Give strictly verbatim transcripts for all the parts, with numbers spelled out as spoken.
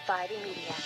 Fighting Media.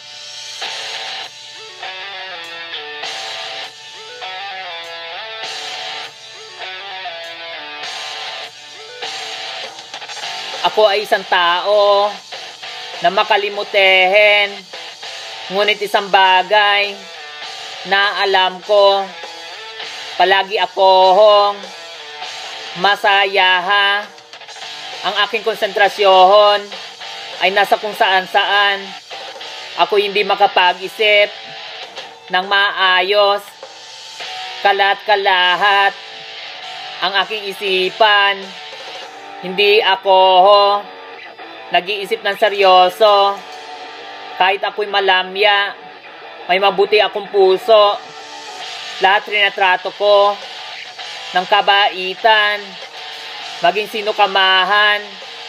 Ako ay isang tao na makalimutehin, ngunit isang bagay na alam ko, palagi akong masaya ha. Ang aking konsentrasyon ay nasa kung saan saan ako hindi makapag-isip ng maayos, kalat kalahat ang aking isipan. Hindi ako nag-iisip ng seryoso. Kahit ako'y malamya, may mabuti akong puso. Lahat rinatrato ko ng kabaitan, maging sino kamahan.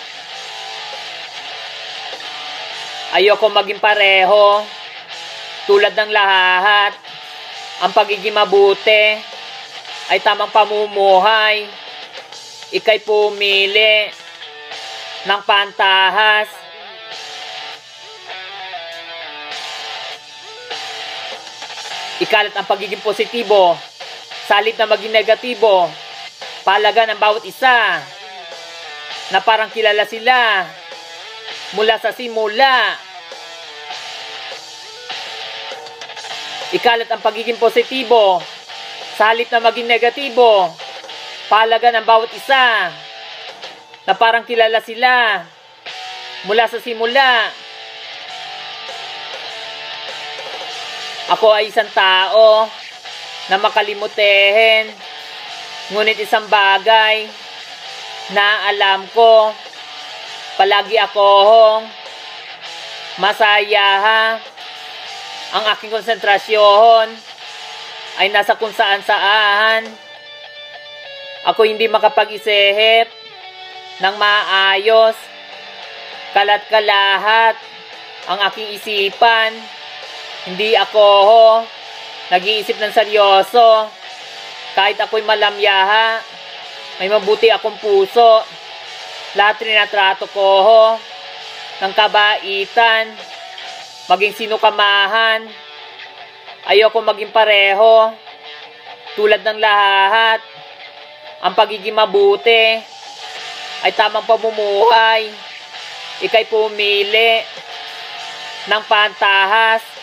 Ayoko maging pareho, tulad ng lahat. Ang pagiging mabuti ay tamang pamumuhay. Ika'y pumili ng pantahas. Ikalat ang pagiging positibo sa halip na maging negatibo. Pahalaga ng bawat isa na parang kilala sila mula sa simula. Ikalat ang pagiging positibo sa halip na maging negatibo. Pahalaga ng bawat isa na parang kilala sila mula sa simula. Ako ay isang tao na makalimutehin, ngunit isang bagay na alam ko, palagi akong masaya ha. Ang aking konsentrasyon ay nasa kung saan saan. Ako hindi makapag-isip ng maayos, kalat kalahat ang aking isipan. Hindi ako nag-iisip ng seryoso. Kahit ako'y malamyaha, may mabuti akong puso. Lahat rinatrato ko ng kabaitan, maging sino kamahan. Ayoko maging pareho, tulad ng lahat. Ang pagiging mabuti ay tamang pamumuhay. Ika'y pumili ng pantahas.